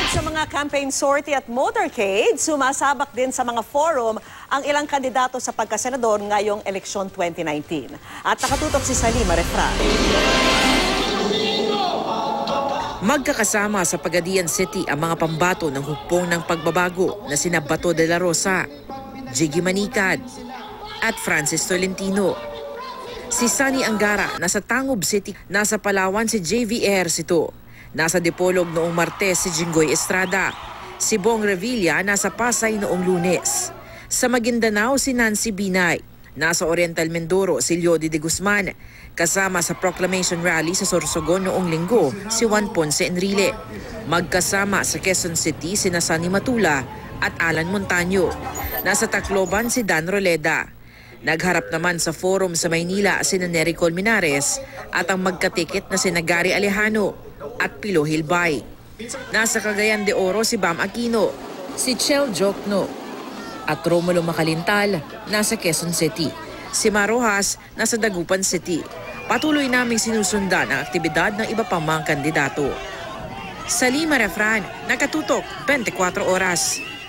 Sa mga campaign sortie at motorcade, sumasabak din sa mga forum ang ilang kandidato sa pagkasenador ngayong eleksyon 2019. At nakatutok si Salima Refran. Magkakasama sa Pagadian City ang mga pambato ng hukbong ng pagbabago na sina Bato de la Rosa, Jiggy Manicad at Francis Tolentino. Si Sunny Angara nasa Tangub City, nasa Palawan si JV Ejercito, nasa Dipolog noong Martes si Jinggoy Estrada, si Bong Revilla nasa Pasay noong Lunes. Sa Maguindanao si Nancy Binay, nasa Oriental Mindoro si Leody de Guzman, kasama sa Proclamation Rally sa Sorsogon noong Linggo si Juan Ponce Enrile. Magkasama sa Quezon City si Sunny Matula at Alan Montaño. Nasa Tacloban si Dan Roleda. Nagharap naman sa forum sa Maynila si Nery Colmenares at ang magkatikit na si Gary Alejano at Pilo Hilbay. Nasa Cagayan de Oro si Bam Aquino, si Chel Jokno at Romulo Macalintal nasa Quezon City. Si Marojas nasa Dagupan City. Patuloy naming sinusundan ang aktibidad ng iba pang mga kandidato. Salima Refran, nakatutok 24 oras.